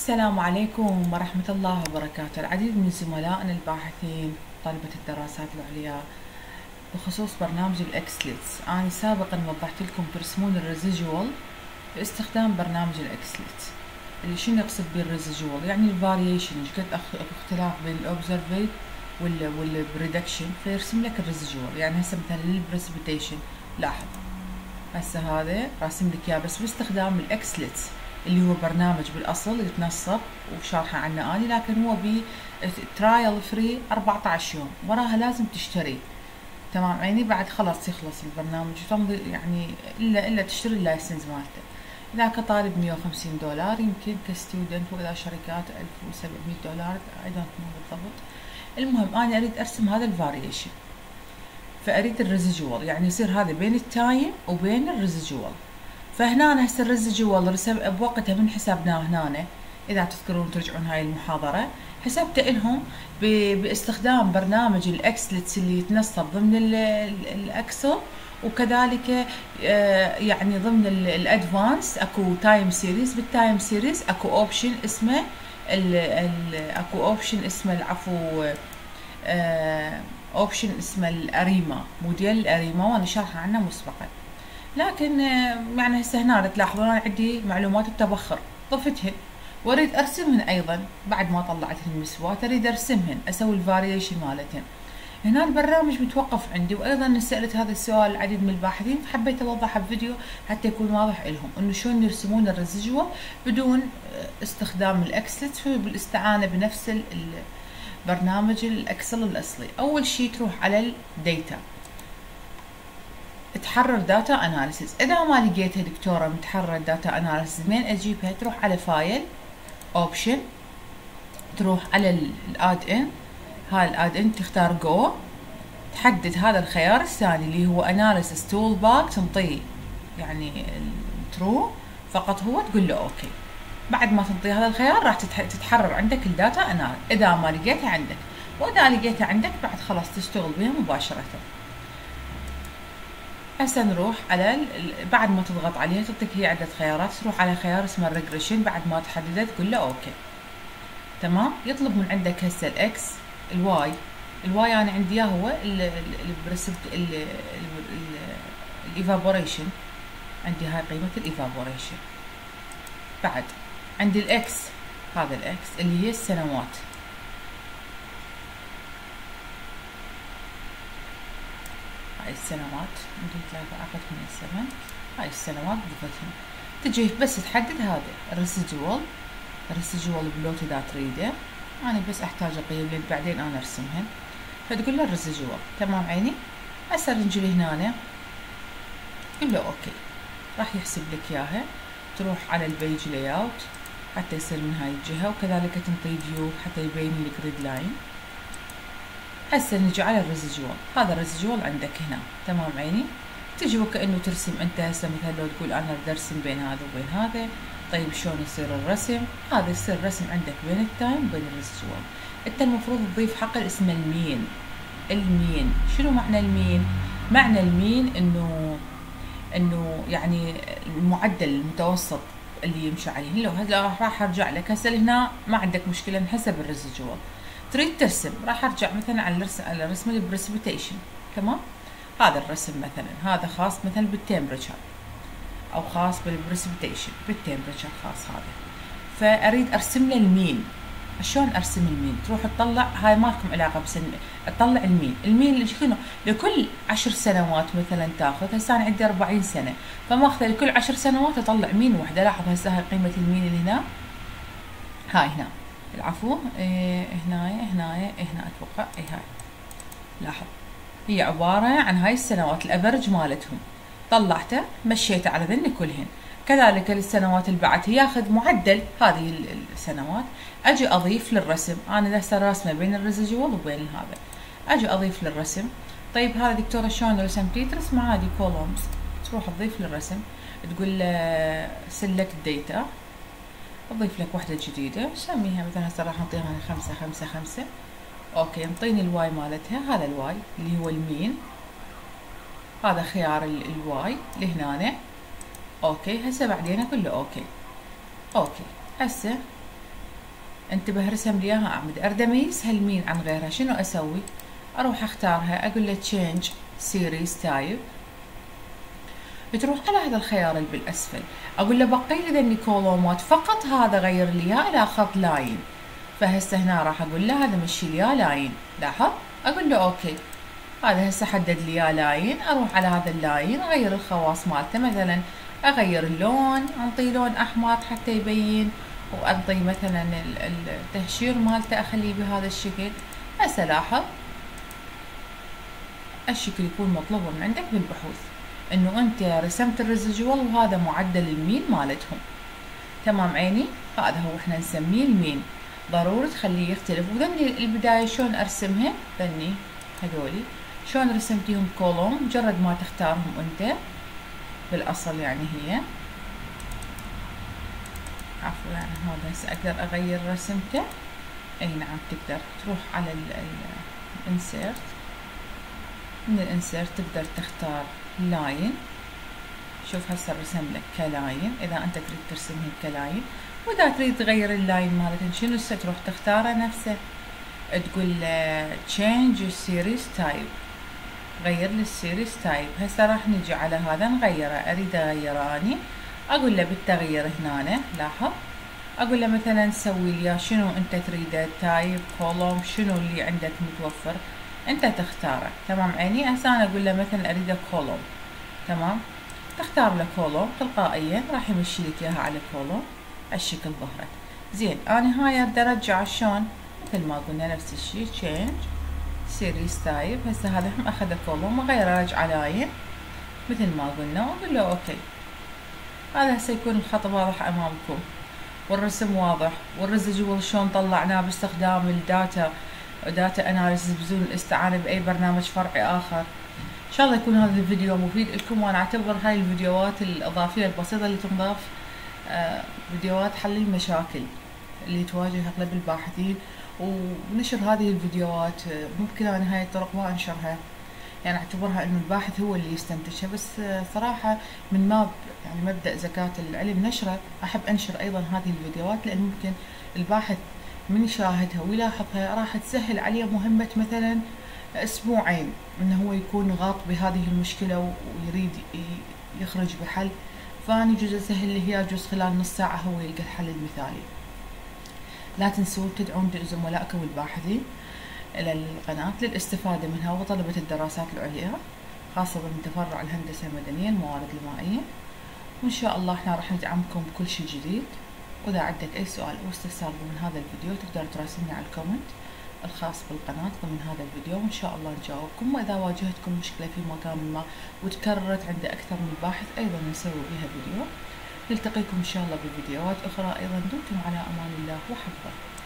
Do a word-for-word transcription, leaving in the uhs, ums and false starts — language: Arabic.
السلام عليكم ورحمة الله وبركاته. العديد من زملائنا الباحثين طلبة الدراسات العليا بخصوص برنامج الإكسلتس، أنا سابقا وضحت لكم ترسمون الريزيجوال باستخدام برنامج الإكسلتس. اللي شنو يقصد بالريزيجوال؟ يعني الفاريشن، ايش قد اختلاف بين الأوبزرفيت والبريدكشن، فيرسم لك الريزيجوال. يعني هسه مثلا للبريسبيتيشن لاحظ هسه هذا راسم لك اياه بس باستخدام الإكسلتس اللي هو برنامج بالاصل يتنصب وشارحه عنه اني، لكن هو بترايل فري أربعة عشر يوم، وراها لازم تشتري. تمام عيني؟ بعد خلاص يخلص البرنامج تمضي يعني الا الا تشتري اللايسنس مالته. اذا كطالب مية وخمسين دولار يمكن، كستودنت واذا شركات ألف وسبعمية دولار، اي دونت نو بالضبط. المهم انا اريد ارسم هذا الفاريشن، فاريد الريزيجوال، يعني يصير هذا بين التايم وبين الريزيجوال. فهنا هسه الريزيجوال بوقتها من حسبناه هنا، اذا تذكرون ترجعون هاي المحاضره حسبت لهم باستخدام برنامج الاكسلتس اللي يتنصب ضمن الاكسل، وكذلك يعني ضمن الادفانس اكو تايم سيريز. بالتايم سيريز اكو اوبشن اسمه ال ال اكو اوبشن اسمه العفو اوبشن اسمه الاريما، موديل الاريما، وانا شارحه عنه مسبقا. لكن يعني هسه هنا تلاحظون انا عندي معلومات التبخر ضفتهن، واريد ارسمهن ايضا بعد ما طلعتهن المسوات، اريد ارسمهن اسوي الفاريشن مالتهن. هنا البرنامج متوقف عندي، وايضا سالت هذا السؤال العديد من الباحثين، فحبيت اوضحه بفيديو حتى يكون واضح لهم انه شلون يرسمون الريزيجوال بدون استخدام الاكسلتس بالاستعانه بنفس البرنامج الاكسل الاصلي. اول شيء تروح على الديتا، تحرر داتا اناليسيس. اذا ما لقيتها دكتوره متحرر داتا اناليسيس منين اجيبها؟ تروح على فايل، اوبشن، تروح على الاد ان، هاي الاد ان تختار جو، تحدد هذا الخيار الثاني اللي هو اناليسيس تول باك، تنطيه يعني ترو فقط، هو تقول له اوكي. بعد ما تنطي هذا الخيار راح تتحرر عندك الداتا اناليسيس اذا ما لقيتها عندك، واذا لقيتها عندك بعد خلاص تشتغل بها مباشره. هسه نروح على بعد ما تضغط عليها تعطيك هي عدة خيارات، تروح على خيار اسمه الريجريشن، بعد ما تحدده تقول له اوكي. تمام؟ يطلب من عندك هسه الاكس، الواي. الواي انا عندي اياه هو الايفابوريشن، عندي هاي قيمة الايفابوريشن. بعد عندي الاكس، هذا الاكس اللي هي السنوات. هاي السنوات عندي ثلاثة أخذ من السنة، هاي السنوات ضفتهم. تجي بس تحدد هذا الريسيجوال، الريسيجوال بلوت إذا تريده، أنا بس أحتاج أقيم لين بعدين أنا أرسمهن، فتقول له الريسيجوال. تمام عيني؟ هسه نجي هنا تقول له أوكي، راح يحسب لك إياها. تروح على البيج لاي أوت حتى يصير من هاي الجهة، وكذلك تنطي فيو حتى يبين لك جريد لاين. هسه نجي على الريزيجوال، هذا الريزيجوال عندك هنا. تمام عيني؟ تجي وكأنه ترسم انت هسه، مثلا لو تقول انا بدي ارسم بين هذا وبين هذا، طيب شلون يصير الرسم؟ هذا يصير الرسم عندك بين التايم وبين الريزيجوال. انت المفروض تضيف حقل اسمه المين. المين، شنو معنى المين؟ معنى المين انه انه يعني المعدل المتوسط اللي يمشي عليه. لو هلا راح ارجع لك هسه هنا ما عندك مشكله نحسب الريزيجوال. تريد ترسم راح ارجع مثلا على الرسم على رسم البريسبيتيشن. تمام؟ هذا الرسم مثلا هذا خاص مثلا بالتمبرتشر، او خاص بالبريسبيتيشن بالتمبرتشر خاص هذا، فاريد ارسم له المين. شلون ارسم المين؟ تروح تطلع، هاي مالكم علاقه، بس تطلع المين. المين اللي شنو؟ لكل عشر سنوات مثلا تاخذ. هسه انا عندي أربعين سنه، فماخذه لكل عشر سنوات اطلع مين وحده. لاحظ هسه هاي قيمه المين اللي هنا، هاي هنا العفو، إيه هنا هنا هنا اتوقع، اي هاي لاحظ هي عباره عن هاي السنوات الافرج مالتهم، طلعته مشيته على ذني كلهن. كذلك للسنوات اللي بعد ياخذ معدل هذه السنوات، اجي اضيف للرسم. انا هسه راسمه بين الريزيجوال وبين هذا، اجي اضيف للرسم. طيب هذا دكتوره شلون رسمتي؟ ترسم عادي كولومز، تروح تضيف للرسم، تقول له سلكت ديتا، اضيف لك وحده جديده، سميها مثلا هسه راح نعطيها خمسة خمسة خمسة. اوكي، انطيني الواي مالتها، هذا الواي اللي هو المين، هذا خيار الواي لهنا. اوكي، هسه بعدين اقول له اوكي. اوكي هسه انتبه رسم لي اياها اعمدة. اريد اميزها المين عن غيرها، شنو اسوي؟ اروح اختارها، اقول له change series type، بتروح على هذا الخيار اللي بالاسفل، اقول له بقي لي ذني كولومات فقط، هذا غير لي اياه الى خط لاين. فهسه هنا راح اقول له هذا مشي لي اياه لاين، لاحظ؟ اقول له اوكي، هذا هسه حدد لي اياه لاين. اروح على هذا اللاين اغير الخواص مالته، مثلا اغير اللون، انطي لون احمر حتى يبين، وانطي مثلا التهشير مالته اخليه بهذا الشكل. هسه لاحظ الشكل يكون مطلوب من عندك بالبحوث، انه انت رسمت الريزيجوال وهذا معدل المين مالتهم. تمام عيني؟ هذا هو احنا نسميه المين، ضروري تخليه يختلف. وذني البداية شلون ارسمهم، ذني هذولي شلون رسمتيهم كولوم، مجرد ما تختارهم انت بالاصل يعني هي عفوا يعني هذا هسه اقدر اغير رسمته. اي نعم تقدر تروح على الانسيرت، من الانسيرت تقدر تختار لاين. شوف هسه رسم لك كلاين، اذا انت تريد ترسمهم كلاين، واذا تريد تغير اللاين مالتهم شنو هسه تروح تختاره نفسه، تقول change series type، غير لي السيريز تايب. هسه راح نجي على هذا نغيره، اريد اغيره اني، اقول له بالتغيير هنا لاحظ، اقول له مثلا سوي لي شنو انت تريده، تايب كولوم، شنو اللي عندك متوفر انت تختاره. تمام عيني؟ هسه انا اقول له مثلا اريده كولوم، تمام، تختار له كولوم تلقائيا راح يمشي لك اياها على كولوم الشكل ظهرت. زين انا هاي اريد ارجع شلون؟ مثل ما قلنا نفس الشيء change سيريز تايب. هسه هذا هم اخذ كولوم، اغير ارجع لاين مثل ما قلنا واقول له اوكي. هذا هسه يكون الخط واضح امامكم والرسم واضح، والريزيجوال شلون طلعناه باستخدام الداتا داتا اناليسيس بدون الاستعانة باي برنامج فرعي اخر. ان شاء الله يكون هذا الفيديو مفيد لكم، وانا اعتبر هاي الفيديوهات الاضافية البسيطة اللي تنضاف آه فيديوهات حل المشاكل اللي تواجه اغلب الباحثين، ونشر هذه الفيديوهات ممكن انا هاي الطرق ما انشرها، يعني اعتبرها انه الباحث هو اللي يستنتجها، بس صراحة من باب يعني مبدأ زكاة العلم نشره، احب انشر ايضا هذه الفيديوهات، لان ممكن الباحث من يشاهدها ويلاحظها راح تسهل عليه مهمة مثلا اسبوعين انه هو يكون غاط بهذه المشكلة ويريد يخرج بحل، فاني جزء سهل لي هي جزء خلال نص ساعة هو يلقى الحل المثالي. لا تنسوا تدعون زملائكم الباحثين إلى القناة للاستفادة منها وطلبة الدراسات العليا، خاصة من تفرع الهندسة المدنية الموارد المائية. وإن شاء الله احنا راح ندعمكم بكل شيء جديد. وإذا عندك أي سؤال أو استفسار ضمن هذا الفيديو تقدر تراسلني على الكومنت الخاص بالقناة ضمن هذا الفيديو، وإن شاء الله نجاوبكم. وإذا واجهتكم مشكلة في مكان ما وتكررت عند أكثر من باحث أيضا نسوي بها فيديو. نلتقيكم إن شاء الله بفيديوهات أخرى. أيضا دمتم على أمان الله وحفظه.